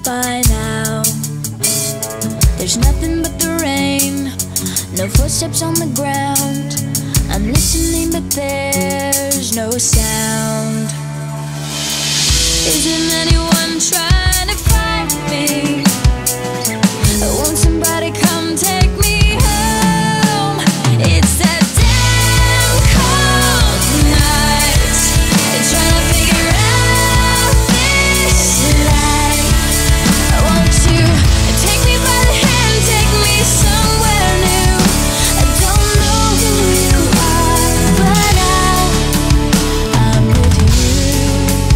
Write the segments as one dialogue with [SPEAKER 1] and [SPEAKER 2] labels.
[SPEAKER 1] by now. There's nothing but the rain, no footsteps on the ground. I'm listening but there's no sound. Isn't anyone trying to find me? Won't somebody come take me home? It's that damn cold night, trying to figure out this life. Won't you take me by the hand, take me somewhere new? I don't know who you are, but I'm with you.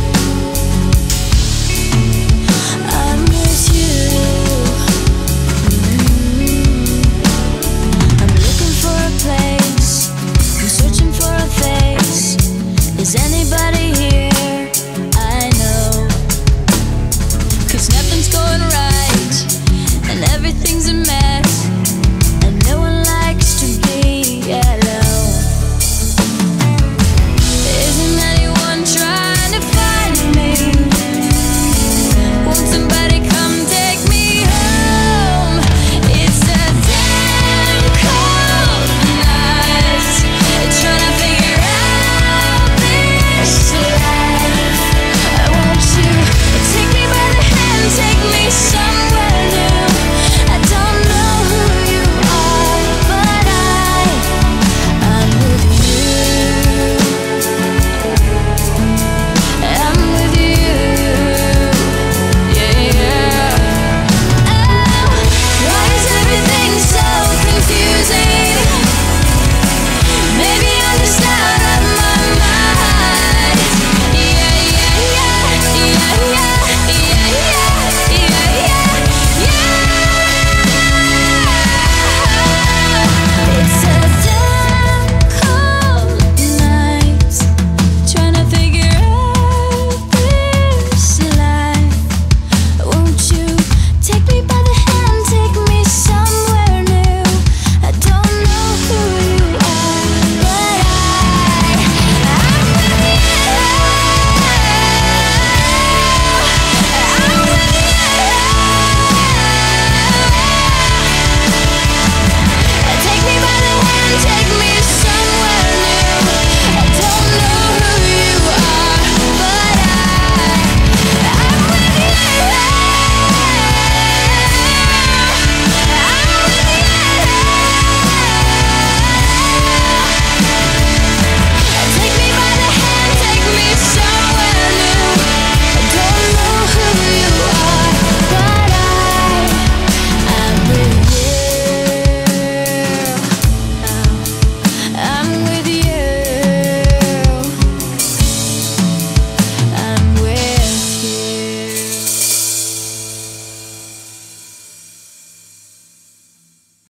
[SPEAKER 1] I'm with you. I'm looking for a place, I'm searching for a face. Is anybody here? I know, 'cause nothing's going right and everything's a mess, and no one likes to be alone. Isn't anyone trying to find me? Won't somebody come take me home? It's a damn cold night, trying to figure out this life. Won't you take me by the hand, take me somewhere?